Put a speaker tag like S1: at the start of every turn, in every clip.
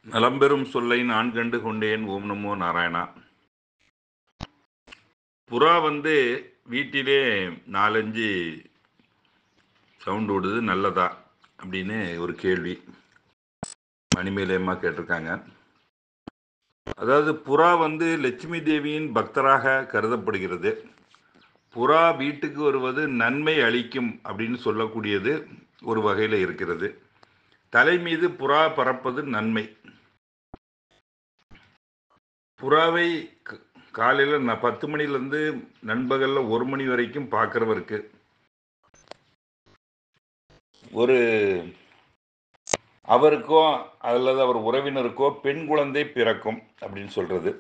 S1: நலம்பெறும் சொல்லை நான் கண்டு கொண்டேன். ஓம் நமோ நாராயணா. புறா வீட்டிலே 4, 5 சவுண்ட் விடுது, நல்லதா அப்படின்னு ஒரு கேள்வி மணிமேலையம்மா கேட்டிருக்காங்க. அதாவது புறா லட்சுமி தேவியின் பக்தராக கருதப்படுகிறது. புறா வீட்டுக்கு வருவது நன்மை அளிக்கும் அப்படின்னு சொல்லக்கூடியது ஒரு வகையில் இருக்கிறது. தலை மீது புறா பறப்பது நன்மை. புறாவை காலையில் 10 மணிலேருந்து நண்பகலில் 1 மணி வரைக்கும் பார்க்குறவருக்கு ஒரு அவருக்கோ அல்லது அவர் உறவினருக்கோ பெண் குழந்தை பிறக்கும் அப்படின்னு சொல்கிறது.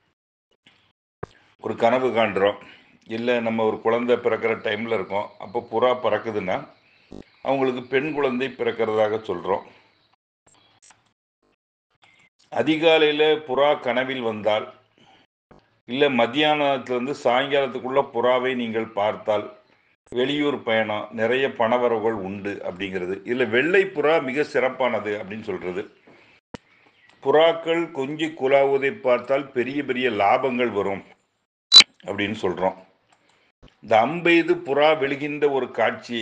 S1: ஒரு கனவு காண்றோம், இல்லை நம்ம ஒரு குழந்தை பிறக்கிற டைமில் இருக்கோம், அப்போ புறா பறக்குதுன்னா அவங்களுக்கு பெண் குழந்தை பிறக்கிறதாக சொல்கிறோம். அதிகாலையில் புறா கனவில் வந்தால், இல்லை மத்தியானத்துலேருந்து சாயங்காலத்துக்குள்ள புறாவை நீங்கள் பார்த்தால் வெளியூர் பயணம், நிறைய பணவரவுகள் உண்டு அப்படிங்கிறது. இதில் வெள்ளை புறா மிக சிறப்பானது அப்படின்னு சொல்கிறது. புறாக்கள் கொஞ்சி குலாவுவதை பார்த்தால் பெரிய பெரிய லாபங்கள் வரும் அப்படின்னு சொல்கிறோம். இந்த அம்பெய்து புறா விழுகின்ற ஒரு காட்சி,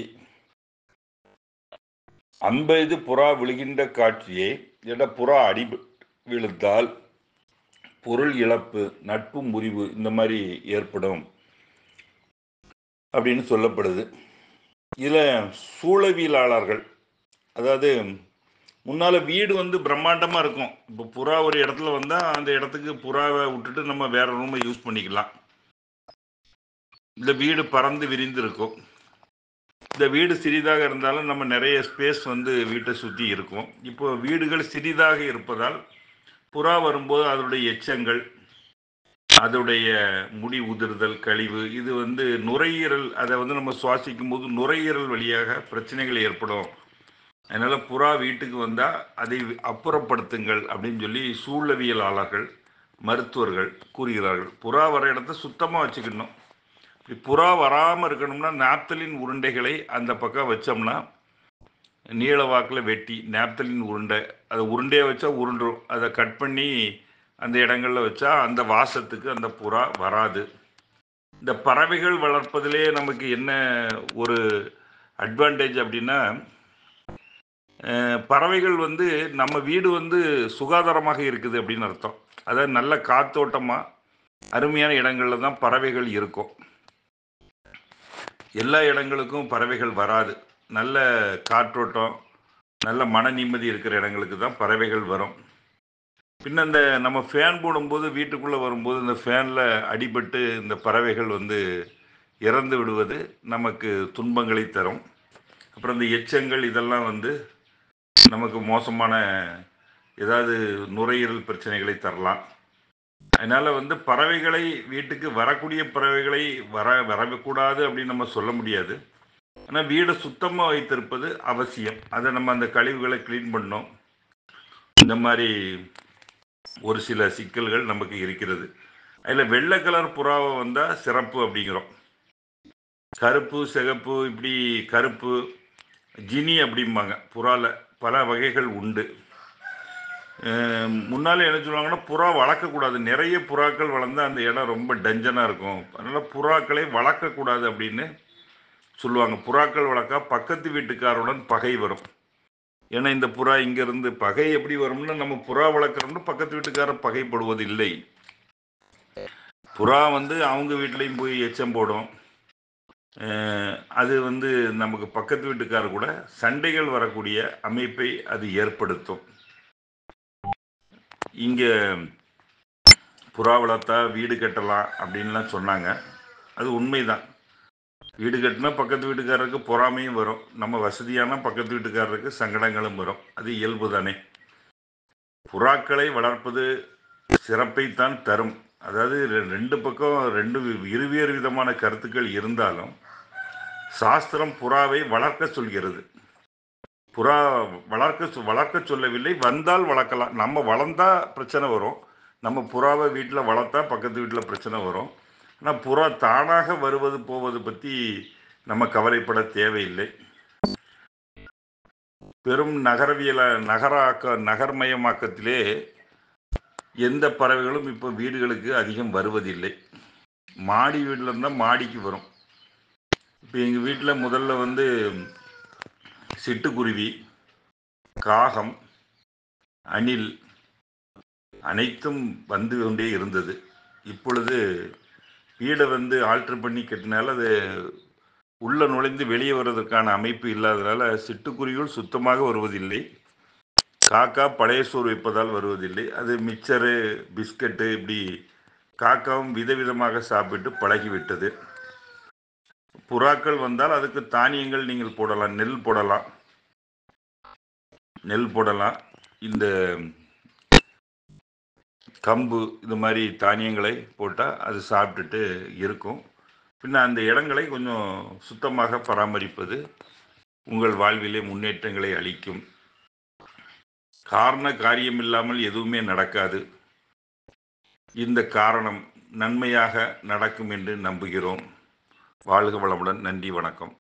S1: அம்பெய்து புறா விழுகின்ற காட்சியை புறா அடி விழுந்தால் பொருள் இழப்பு, நட்பு முறிவு இந்த மாதிரி ஏற்படும் அப்படின்னு சொல்லப்படுது. இதில் சூழவியலாளர்கள், அதாவது முன்னால் வீடு பிரம்மாண்டமாக இருக்கும். இப்போ புறா ஒரு இடத்துல வந்தால் அந்த இடத்துக்கு புறாவை விட்டுட்டு நம்ம வேற ரூமை யூஸ் பண்ணிக்கலாம். இந்த வீடு பறந்து விரிந்து இருக்கும். இந்த வீடு சிறிதாக இருந்தாலும் நம்ம நிறைய ஸ்பேஸ் வீட்டை சுற்றி இருக்கும். இப்போ வீடுகள் சிறிதாக இருப்பதால் புறா வரும்போது அதனுடைய எச்சங்கள், அதோடைய முடி உதிர்தல், கழிவு, இது நுரையீரல், அதை நம்ம சுவாசிக்கும் போது நுரையீரல் வழியாக பிரச்சனைகள் ஏற்படும். அதனால் புறா வீட்டுக்கு வந்தால் அதை அப்புறப்படுத்துங்கள் அப்படின்னு சொல்லி சூழவியலாளர்கள், மருத்துவர்கள் கூறுகிறார்கள். புறா வர இடத்த சுத்தமாக வச்சுக்கணும். இப்படி புறா வராமல் இருக்கணும்னா நாப்தலின் உருண்டைகளை அந்த பக்கம் வச்சோம்னா, நீள வாக்கில் வெட்டி நாப்தலின் உருண்டை, அதை உருண்டையாக வச்சா உருண்டுரும், அதை கட் பண்ணி அந்த இடங்களில் வச்சா அந்த வாசத்துக்கு அந்த புறா வராது. இந்த பறவைகள் வளர்ப்பதிலே நமக்கு என்ன ஒரு அட்வான்டேஜ் அப்படின்னா, பறவைகள் நம்ம வீடு சுகாதாரமாக இருக்குது அப்படின்னு அர்த்தம். அதாவது நல்ல காத்தோட்டமாக அருமையான இடங்களில் தான் பறவைகள் இருக்கும். எல்லா இடங்களுக்கும் பறவைகள் வராது. நல்ல காற்றோட்டம், நல்ல மன நிம்மதி இருக்கிற இடங்களுக்கு தான் பறவைகள் வரும். பின்ன இந்த நம்ம ஃபேன் போடும்போது வீட்டுக்குள்ளே வரும்போது இந்த ஃபேனில் அடிபட்டு இந்த பறவைகள் இறந்து விடுவது நமக்கு துன்பங்களை தரும். அப்புறம் இந்த எச்சங்கள் இதெல்லாம் நமக்கு மோசமான ஏதாவது நுரையீரல் பிரச்சனைகளை தரலாம். அதனால் பறவைகளை, வீட்டுக்கு வரக்கூடிய பறவைகளை வரக்கூடாது அப்படின்னு நம்ம சொல்ல முடியாது. ஆனால் வீடை சுத்தமாக வைத்திருப்பது அவசியம். அதை நம்ம அந்த கழிவுகளை க்ளீன் பண்ணோம். இந்த மாதிரி ஒரு சில சிக்கல்கள் நமக்கு இருக்கிறது. அதில் வெள்ளை கலர் புறாவை வந்தால் சிறப்பு அப்படிங்கிறோம். கருப்பு, சிகப்பு, இப்படி கருப்பு, ஜினி அப்படிம்பாங்க. புறாவில் பல வகைகள் உண்டு. முன்னால் என்ன சொல்லுவாங்கன்னா, புறா வளர்க்கக்கூடாது, நிறைய புறாக்கள் வளர்ந்தால் அந்த இடம் ரொம்ப டஞ்சனாக இருக்கும், அதனால் புறாக்களை வளர்க்கக்கூடாது அப்படின்னு சொல்லுவாங்க. புறாக்கள் வளர்க்கா பக்கத்து வீட்டுக்காருடன் பகை வரும். ஏன்னா இந்த புறா இங்கேருந்து பகை எப்படி வரும்னா, நம்ம புறா வளர்க்குறோம்னு பக்கத்து வீட்டுக்காரர் பகைப்படுவது இல்லை. புறா அவங்க வீட்லேயும் போய் எச்சம் போடும். அது நமக்கு பக்கத்து வீட்டுக்காரர் கூட சண்டைகள் வரக்கூடிய அமைப்பை அது ஏற்படுத்தும். இங்கே புறா வளர்த்தா வீடு கட்டலாம் அப்படின்லாம் சொன்னாங்க. அது உண்மைதான். வீடு கட்டினா பக்கத்து வீட்டுக்காரருக்கு பொறாமையும் வரும், நம்ம வசதியான பக்கத்து வீட்டுக்காரருக்கு சங்கடங்களும் வரும். அது இயல்பு தானே. புறாக்களை வளர்ப்பது சிறப்பைத்தான் தரும். அதாவது ரெண்டு பக்கம் இருவேறு விதமான கருத்துக்கள் இருந்தாலும் சாஸ்திரம் புறாவை வளர்க்க சொல்கிறது. புறா வளர்க்க சொல்லவில்லை, வந்தால் வளர்க்கலாம். நம்ம வளர்ந்தா பிரச்சனை வரும், நம்ம புறாவை வீட்டில் வளர்த்தா பக்கத்து வீட்டில் பிரச்சனை வரும். ஆனால் புறா தானாக வருவது போவது பற்றி நம்ம கவலைப்பட தேவையில்லை. பெரும் நகர்மயமாக்கத்திலே எந்த பறவைகளும் இப்போ வீடுகளுக்கு அதிகம் வருவதில்லை. மாடி வீட்டில் இருந்தால் மாடிக்கு வரும். இப்போ எங்கள் வீட்டில் முதல்ல வந்து சிட்டுக்குருவி, காகம், அணில் அனைத்தும் வந்து கொண்டே இருந்தது. இப்பொழுது வீடை வந்து ஆல்ட்ரு பண்ணி கட்டினால அது உள்ள நுழைந்து வெளியே வருவதற்கான அமைப்பு இல்லாததால் சிட்டுக்குருவிகள் சுத்தமாக வருவதில்லை. காக்கா பழைய சோறு வைப்பதால் வருவதில்லை. அது மிக்சரு, பிஸ்கட்டு இப்படி காக்காவும் விதவிதமாக சாப்பிட்டு பழகிவிட்டது. புறாக்கள் வந்தால் அதுக்கு தானியங்கள் நீங்கள் போடலாம். நெல் போடலாம். இந்த கம்பு இது மாதிரி தானியங்களை போட்டால் அது சாப்பிட்டுட்டு இருக்கும். பின்ன அந்த இடங்களை கொஞ்சம் சுத்தமாக பராமரிப்பது உங்கள் வாழ்விலே முன்னேற்றங்களை அளிக்கும். காரண காரியம் இல்லாமல் எதுவுமே நடக்காது. இந்த காரணம் நன்மையாக நடக்கும் என்று நம்புகிறோம். வாழ்க வளமுடன். நன்றி, வணக்கம்.